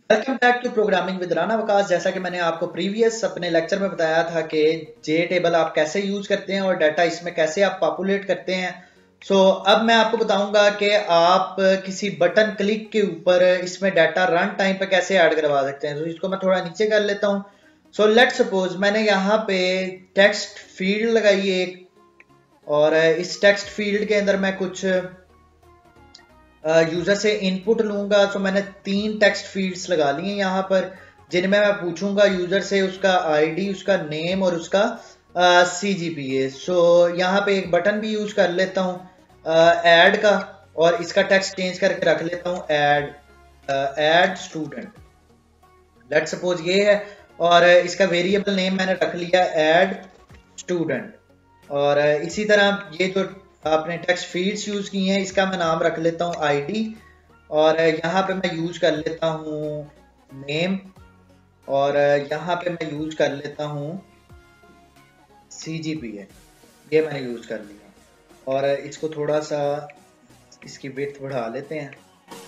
Welcome back to programming with Rana Waqas. जैसा कि मैंने आपको प्रीवियस अपने लेक्चर में बताया था कि जे टेबल आप कैसे यूज करते हैं और डाटा इसमें कैसे आप पॉपुलेट करते हैं। अब मैं आपको बताऊंगा कि आप किसी बटन क्लिक के ऊपर इसमें डाटा रन टाइम पे कैसे ऐड करवा सकते हैं। तो इसको मैं थोड़ा नीचे कर लेता हूं। लेट सपोज मैंने यहाँ पे टेक्स्ट फील्ड लगाई एक, और इस टेक्स्ट फील्ड के अंदर मैं कुछ यूजर से इनपुट लूंगा। मैंने 3 टेक्स्ट फील्ड्स लगा लिए यहाँ पर, जिनमें मैं पूछूंगा यूजर से उसका आईडी, उसका नेम और उसका CGPA। यहाँ पे एक बटन भी यूज कर लेता हूँ ऐड का, और इसका टेक्स्ट चेंज करके रख लेता हूँ ऐड स्टूडेंट। लेट सपोज ये है, और इसका वेरिएबल नेम मैंने रख लिया ऐड स्टूडेंट। और इसी तरह ये जो आपने टेक्स्ट फील्ड्स यूज की हैं, इसका मैं नाम रख लेता हूँ आईडी, और यहाँ पे मैं यूज कर लेता हूँ नेम, और यहाँ पे मैं यूज कर लेता हूँ CGPA। ये मैंने यूज कर लिया, और इसको थोड़ा सा इसकी विड्थ बढ़ा लेते हैं।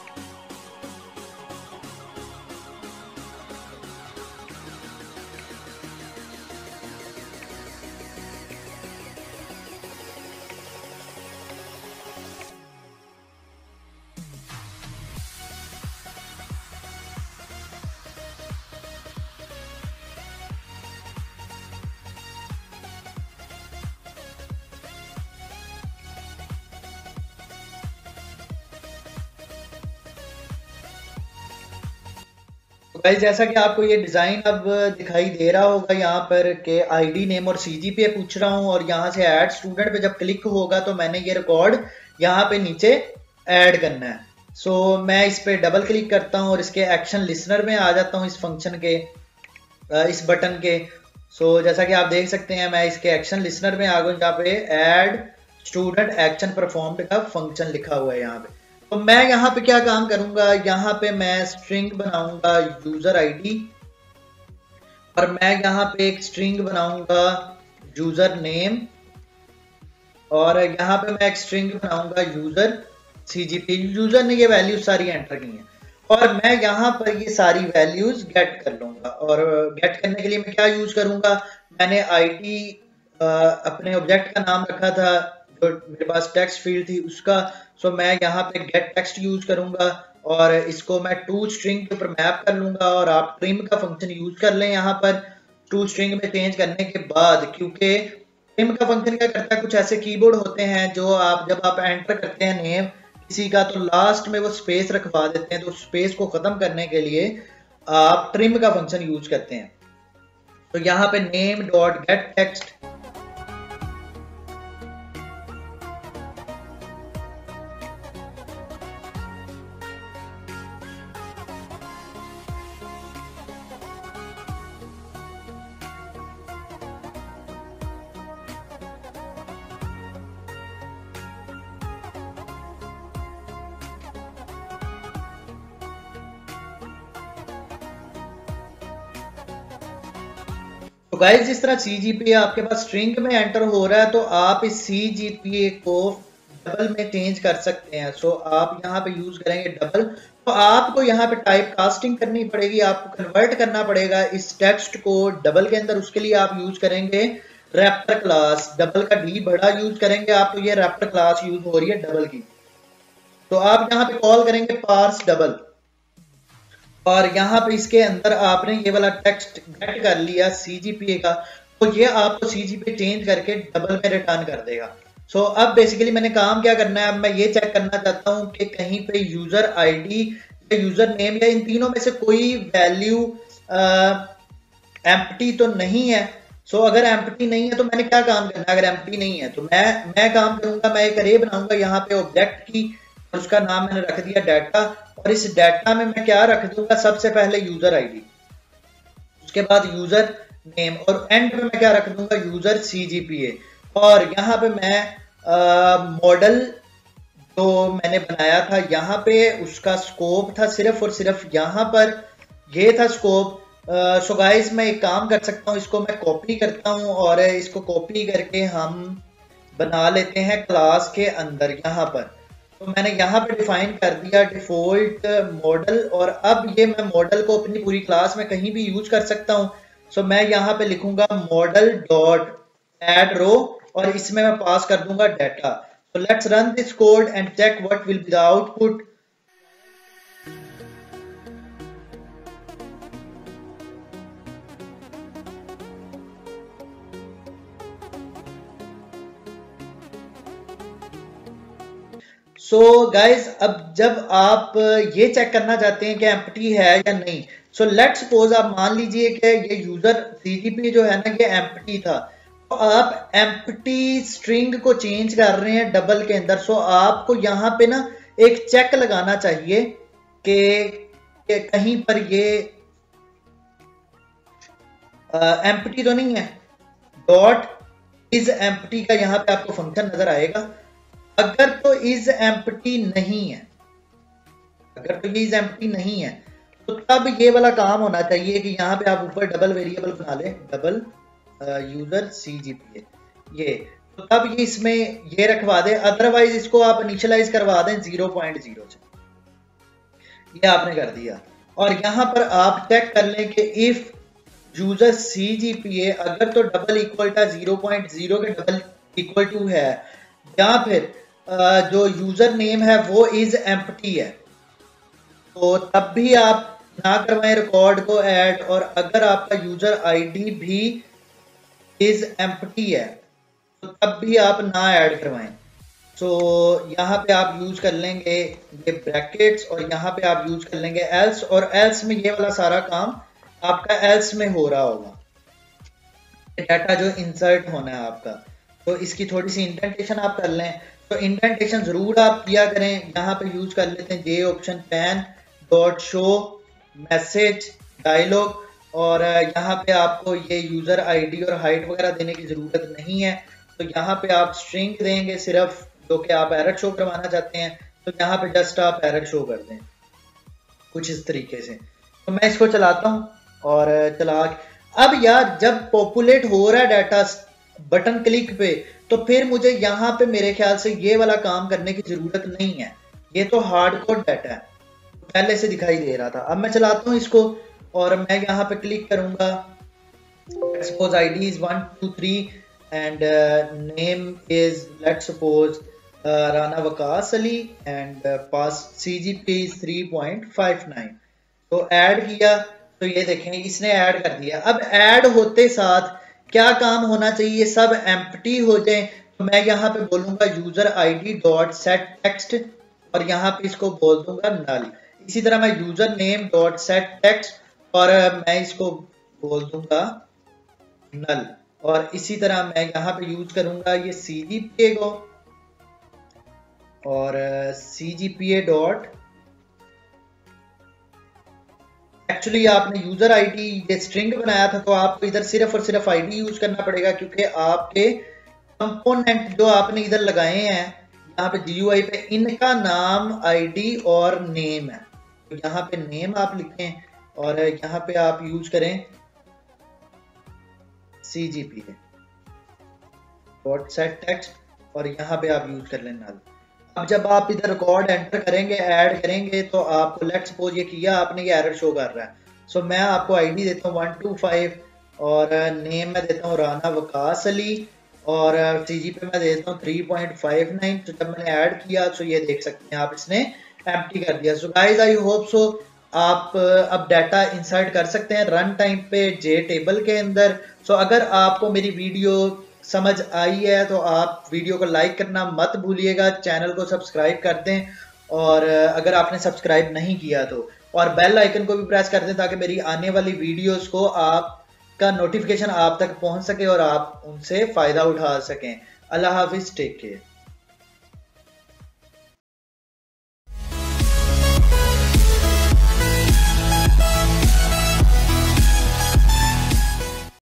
तो गाइस, जैसा कि आपको ये डिजाइन अब दिखाई दे रहा होगा यहाँ पर कि आईडी, नेम और CGPA पूछ रहा हूँ, और यहाँ से ऐड स्टूडेंट पे जब क्लिक होगा तो मैंने ये रिकॉर्ड यहाँ पे नीचे ऐड करना है। मैं इस पे डबल क्लिक करता हूँ और इसके एक्शन लिसनर में आ जाता हूँ, इस फंक्शन के इस बटन के। जैसा कि आप देख सकते हैं, मैं इसके एक्शन लिसनर में आ गया, जहाँ पे ऐड स्टूडेंट एक्शन परफॉर्म्ड का फंक्शन लिखा हुआ है यहाँ पे। तो मैं यहाँ पे क्या काम करूंगा, यहाँ पे मैं स्ट्रिंग बनाऊंगा यूजर आईडी, और मैं यहाँ पे एक स्ट्रिंग बनाऊंगा यूजर नेम, और यहाँ पे मैं एक स्ट्रिंग बनाऊंगा यूजर CGP। यूजर ने ये वैल्यूज सारी एंटर की हैं, और मैं यहाँ पर ये सारी वैल्यूज गेट कर लूंगा। और गेट करने के लिए मैं क्या यूज करूंगा, मैंने आईडी अपने ऑब्जेक्ट का नाम रखा था, जो मेरे पास टेक्स्ट फील्ड थी उसका। मैं यहाँ पे गेट टेक्स्ट यूज करूंगा, और इसको मैं टू स्ट्रिंग के ऊपर मैप कर लूंगा। और आप ट्रिम का फंक्शन यूज कर लें यहाँ पर टू स्ट्रिंग में चेंज करने के बाद, क्योंकि ट्रिम का फंक्शन क्या करता है, कुछ ऐसे कीबोर्ड होते हैं जो जब आप एंटर करते हैं नेम किसी का, तो लास्ट में वो स्पेस रखवा देते हैं। तो स्पेस को खत्म करने के लिए आप ट्रिम का फंक्शन यूज करते हैं। तो यहाँ पे नेम डॉट गेट टेक्स्ट, तो गाइस जिस तरह CGPA आपके पास स्ट्रिंग में एंटर हो रहा है, तो आप इस CGPA को डबल में चेंज कर सकते हैं। आप यहाँ पे यूज करेंगे डबल, तो आपको यहाँ पे टाइप कास्टिंग करनी पड़ेगी, आपको कन्वर्ट करना पड़ेगा इस टेक्स्ट को डबल के अंदर। उसके लिए आप यूज करेंगे रैप्टर क्लास, डबल का D बड़ा यूज करेंगे आप। तो ये रैप्टर क्लास यूज हो रही है डबल की, तो आप यहाँ पे कॉल करेंगे पार्स डबल, और यहाँ पे इसके अंदर आपने ये वाला टेक्स्ट गेट कर लिया CGPA का, तो ये आपको CGPA चेंज करके डबल में रिटर्न कर देगा। अब बेसिकली मैंने काम क्या करना है, अब मैं ये चेक करना चाहता हूँ कि कहीं पे यूजर आईडी या यूजर नेम या इन तीनों में से कोई वैल्यू एम्प्टी तो नहीं है। अगर एम्प्टी नहीं है तो मैंने क्या काम करना है, अगर एम्प्टी नहीं है तो मैं काम करूंगा, मैं एक अरे बनाऊंगा यहाँ पे ऑब्जेक्ट की, और उसका नाम मैंने रख दिया डाटा। और इस डाटा में मैं क्या रख दूंगा, सबसे पहले यूजर आईडी, उसके बाद यूजर नेम, और एंड में मैं क्या रख दूंगा, यूजर CGPA। और यहाँ पे मैं मॉडल जो मैंने बनाया था यहाँ पे, उसका स्कोप था सिर्फ और सिर्फ यहाँ पर, ये था स्कोप। गाइस मैं एक काम कर सकता हूँ, इसको मैं कॉपी करता हूँ, और इसको कॉपी करके हम बना लेते हैं क्लास के अंदर यहाँ पर। तो मैंने यहाँ पे डिफाइन कर दिया डिफॉल्ट मॉडल, और अब ये मैं मॉडल को अपनी पूरी क्लास में कहीं भी यूज कर सकता हूँ। सो मैं यहाँ पे लिखूंगा मॉडल डॉट एड रो, और इसमें मैं पास कर दूंगा data. So let's run this code and check what will be the output. So guys, अब जब आप ये चेक करना चाहते हैं कि एम्प्टी है या नहीं, so let's suppose आप मान लीजिए कि ये यूजर CGP जो है ना ये एम्प्टी था, तो आप एम्प्टी स्ट्रिंग को चेंज कर रहे हैं डबल के अंदर। सो आपको यहाँ पे ना एक चेक लगाना चाहिए कि कहीं पर ये एम्प्टी तो नहीं है। डॉट इज एम्प्टी का यहाँ पे आपको फंक्शन नजर आएगा। अगर तो इज एम्प्टी नहीं है, अगर तो ये इज एम्प्टी नहीं है, तो तब ये वाला काम होना चाहिए कि यहाँ पे आप ऊपर डबल वेरिएबल बना लें, डबल यूजर CGPA, ये तो तब ये इसमें ये रखवा दें। अदरवाइज इसको आप इनिशियलाइज करवा दें 0.0 से। ये आपने कर दिया, और यहां पर आप चेक कर लें कि इफ यूजर CGPA अगर तो डबल इक्वल टू 0.0 के डबल इक्वल टू है, या फिर जो यूजर नेम है वो इज एम्प्टी है, तो तब भी आप ना करवाएं रिकॉर्ड को ऐड। और अगर आपका यूजर आईडी भी इज एम्प्टी है तो तब भी आप ना ऐड करवाएं। तो यहाँ पे आप यूज कर लेंगे ये ब्रैकेट्स, और यहाँ पे आप यूज कर लेंगे एल्स, और एल्स में ये वाला सारा काम आपका एल्स में हो रहा होगा, डाटा जो इंसर्ट होना है आपका। तो इसकी थोड़ी सी इंडेंटेशन आप कर लें, तो इंडेंटेशन जरूर आप किया करें। यहाँ पे यूज कर लेते हैं JOptionPane dot show message dialog, और यहाँ पे आपको ये यूजर आईडी और हाइट वगैरह देने की जरूरत नहीं है। तो यहाँ पे आप स्ट्रिंग देंगे सिर्फ, जो कि आप एरर शो करवाना चाहते हैं, तो यहाँ पे जस्ट आप एरर शो कर दें कुछ इस तरीके से। तो मैं इसको चलाता हूँ, और चला अब यार जब पॉपुलेट हो रहा है डाटा बटन क्लिक पे, तो फिर मुझे यहाँ पे मेरे ख्याल से ये वाला काम करने की जरूरत नहीं है। ये तो हार्डकोर डाटा है, पहले से दिखाई दे रहा था। अब मैं चलाता हूँ इसको, और मैं यहाँ पे क्लिक करूंगा। Suppose ID is 1 2 3 and name is let's suppose Rana Waqas Ali, and pass CGP is 3.59। तो ऐड किया, तो ये देखें इसने ऐड कर दिया। अब ऐड होते साथ क्या काम होना चाहिए, सब एम्प्टी हो जाए। तो मैं यहाँ पे बोलूंगा user ID dot set text, और यहाँ पे इसको बोल दूंगा नल। इसी तरह मैं user name dot set text, और मैं इसको बोल दूंगा नल। और इसी तरह मैं यहाँ पे यूज करूंगा ये CGPA को, और CGPA डॉट, एक्चुअली आपने यूजर आईडी ये स्ट्रिंग बनाया था, तो आपको इधर सिर्फ और सिर्फ आईडी यूज करना पड़ेगा, क्योंकि आपके कंपोनेंट जो आपने इधर लगाए हैं यहाँ पे GUI पे, इनका नाम आईडी और नेम है। तो यहाँ पे नेम आप लिखें, और यहाँ पे आप यूज करें CGPA डॉट सेट टेक्स्ट, और यहाँ पे आप यूज कर लें नल। अब जब आप इधर रिकॉर्ड एंटर करेंगे, ऐड करेंगे, तो आपको लेट्स सपोज ये किया आपने, ये एरर शो कर रहा है। सो मैं आपको आईडी देता हूँ 125, और नेम मैं देता हूँ राना वकास अली, और CGP मैं देता हूँ 3.59। तो जब मैंने ऐड किया, तो ये देख सकते हैं आप, इसने एम्प्टी कर दिया। So guys I hope so आप अब डाटा इंसर्ट कर सकते हैं रन टाइम पे जे टेबल के अंदर। सो अगर आपको मेरी वीडियो समझ आई है तो आप वीडियो को लाइक करना मत भूलिएगा, चैनल को सब्सक्राइब कर दें, और अगर आपने सब्सक्राइब नहीं किया तो, और बेल आइकन को भी प्रेस कर दें, ताकि मेरी आने वाली वीडियोस को आपका नोटिफिकेशन आप तक पहुंच सके और आप उनसे फ़ायदा उठा सकें। अल्लाह हाफिज़, टेक केयर।